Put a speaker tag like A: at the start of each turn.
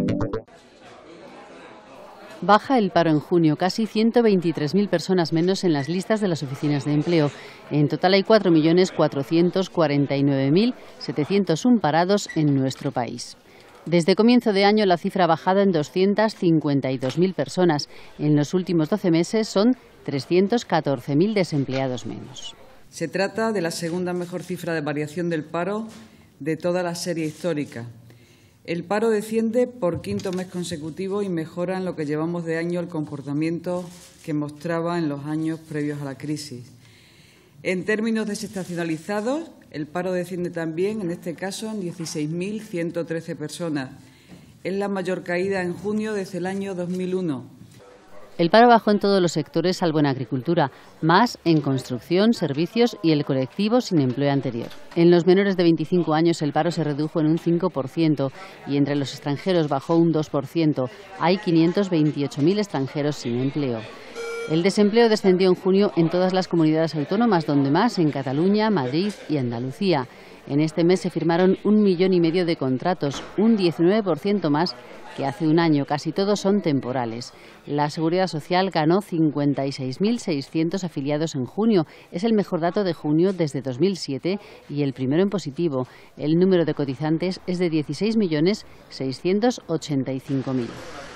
A: Baja el paro en junio, casi 123.000 personas menos en las listas de las oficinas de empleo. En total hay 4.449.701 parados en nuestro país. Desde comienzo de año la cifra ha bajado en 252.000 personas. En los últimos 12 meses son 314.000 desempleados menos.
B: Se trata de la segunda mejor cifra de variación del paro de toda la serie histórica. El paro desciende por quinto mes consecutivo y mejora en lo que llevamos de año el comportamiento que mostraba en los años previos a la crisis. En términos desestacionalizados, el paro desciende también, en este caso, en 16.113 personas. Es la mayor caída en junio desde el año 2001.
A: El paro bajó en todos los sectores salvo en agricultura, más en construcción, servicios y el colectivo sin empleo anterior. En los menores de 25 años el paro se redujo en un 5% y entre los extranjeros bajó un 2%. Hay 528.000 extranjeros sin empleo. El desempleo descendió en junio en todas las comunidades autónomas, donde más en Cataluña, Madrid y Andalucía. En este mes se firmaron 1,5 millones de contratos, un 19% más que hace un año. Casi todos son temporales. La Seguridad Social ganó 56.600 afiliados en junio. Es el mejor dato de junio desde 2007 y el primero en positivo. El número de cotizantes es de 16.685.000.